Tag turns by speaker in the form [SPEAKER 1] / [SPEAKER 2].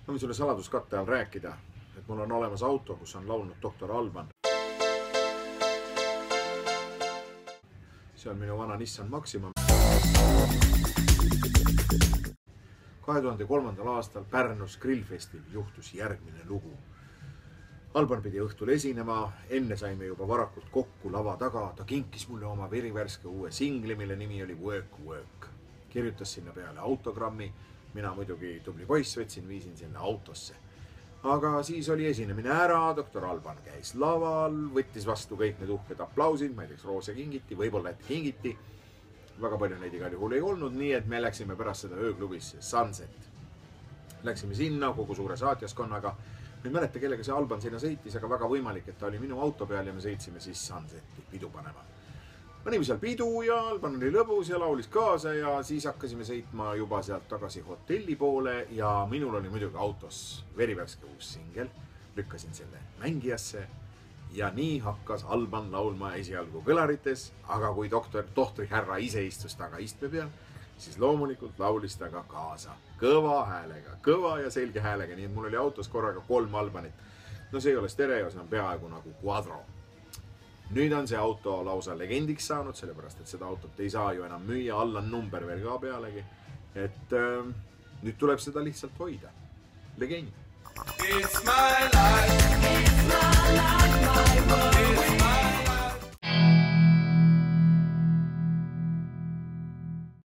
[SPEAKER 1] Ma võin sulle saladuskatte all rääkida, et mul on olemas auto, kus on laulnud doktor Alban. See on minu vana Nissan Maxima. 2003. aastal Pärnus Grillfestil juhtus järgmine lugu. Alban pidi õhtul esinema, enne saime juba varakult kokku lava taga. Ta kinkis mulle oma verivärske uue singli, mille nimi oli Work Work. Kirjutas sinna peale autogrammi. Mina muidugi tubli poiss võtsin, viisin sinna autosse. Aga siis oli esinemine ära, doktor Alban käis laval, võttis vastu kõik need uhked aplausid, ma ei teaks, roose kingiti, võib-olla et kingiti. Väga palju neid igal juhul ei olnud, nii et me läksime pärast seda ööklubisse Sunset. Läksime sinna kogu suure saatjaskonnaga. Ma ei mäleta, kellega see Alban sinna sõitis, aga väga võimalik, et ta oli minu auto peal ja me sõitsime siis Sunseti pidu panema. Panime seal pidu ja Alban oli lõbus ja laulis kaasa ja siis hakkasime sõitma juba sealt tagasi hotelli poole ja minul oli muidugi autos verivärske uus singel. Lükkasin selle mängijasse ja nii hakkas Alban laulma esialgu kõlarites, aga kui tohtri härra ise istus taga istme peal, siis loomulikult laulis ta ka kaasa. Kõva häälega, kõva ja selge häälega, nii et mul oli autos korraga 3 Albanit. No see ei ole stereo, see on peaaegu nagu quadro. Nüüd on see auto lausa legendiks saanud, sellepärast, et seda autot ei saa ju enam müüa, all on number veel ka pealegi. Et nüüd tuleb seda lihtsalt hoida. Legend. It's my life, my world.